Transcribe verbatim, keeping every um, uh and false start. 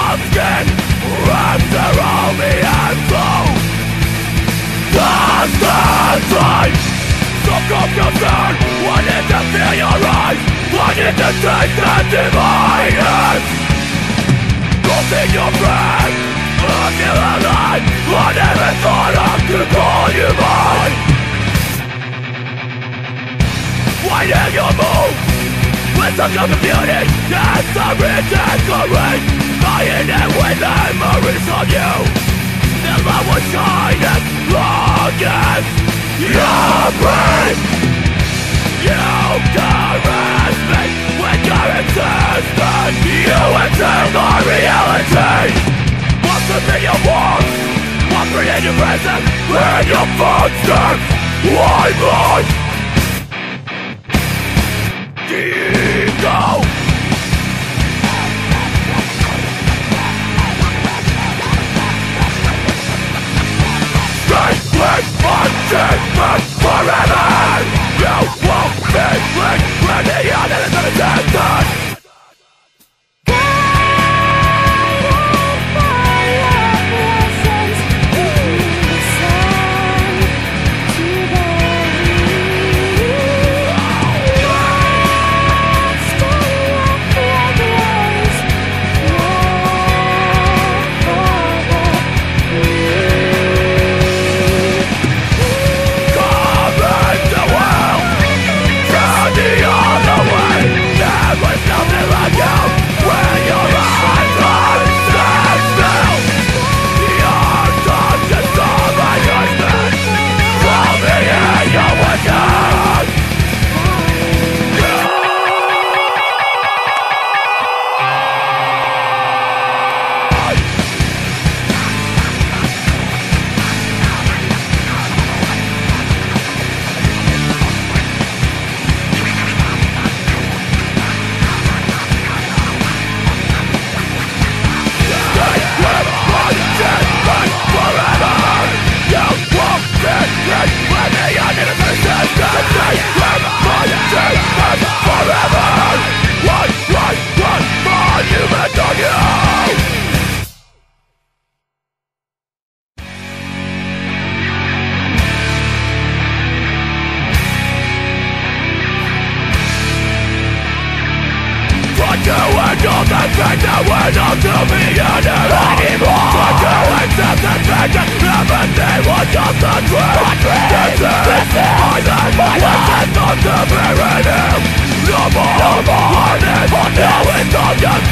of skin wrapped around me and flow. That's the time. So come concern, wanted to feel your eyes, wanted to take the dividers. Losing your breath, I'm still alive. I never thought I could call you mine. Winding your move with such a beauty and some ridiculous. Lying there with memories of you. The light was shining against your brain. You caress me with your existence. You exist our reality. What could be your warmth? What created your presence? Where your footsteps? Why blood? Ego. Stay with my demons forever. You won't be linked with the evidence of existence. No more, no more, no more, no more, no more, no more,